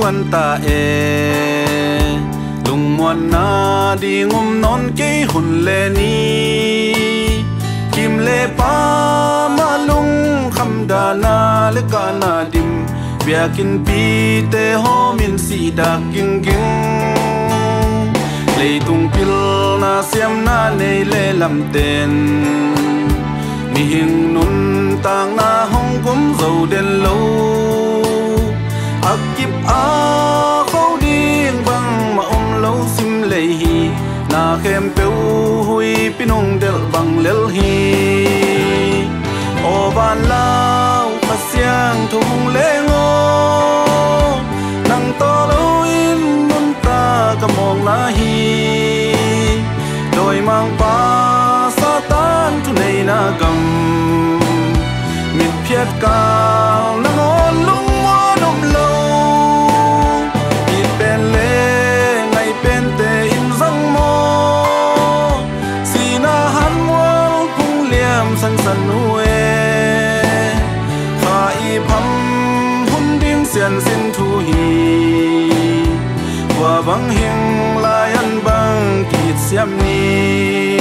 quan ta lung muan na đi ngum non cái hun lệ ni kim lệ pa ma lung kham da na le ka na dim bia kin pi te ho min si da king king lei tung pil na siam na nei le lam ten mi hing nun tang na hong kum dầu đen lâu ác kip a khâu điên băng mà lâu sim lei hi na khem peu hui pinong del bang lel hi o van lao pa siang thung le ngo nang to lo in nun ta ka mong na hi đôi mang pa sa tan thu nei na gam mit phiat cao na ngon lung mo nom lo san san nuê khai pham hun ding xian xin thu hi qua băng hieng lai an băng kịt xiêm ni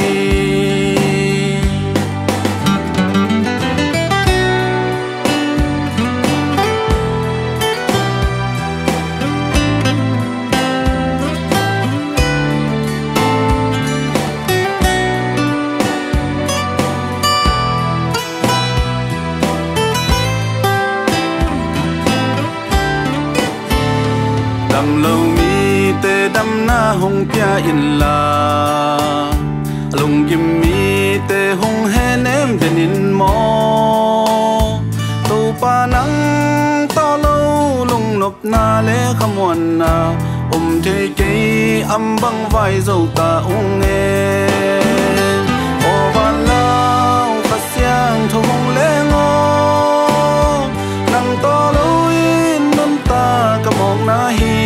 đam lâu mi te đam na hong pia in la lung kim mi te hong hen em den in mo tu pa nang ta lâu lung nop na le khamwan na the ke am bang vai dâu ta ung e o van lao pa siang thong le ngo nang to lo in nun ta ka mong na hi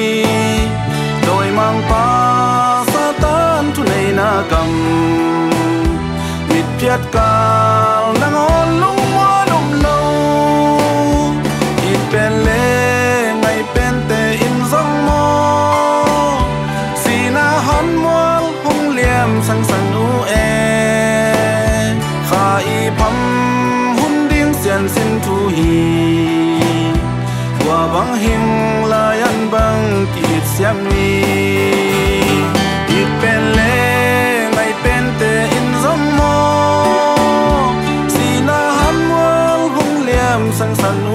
mang pa sa tan thu nei na gam mit phiat kal na ngon lung mo lum lo it pen le ngai pen te in zong mo si na han mo hong liam sang sang u e kha i pham hun ding sian sin thu hi wa bang hing la yan bang kit siam ni sang san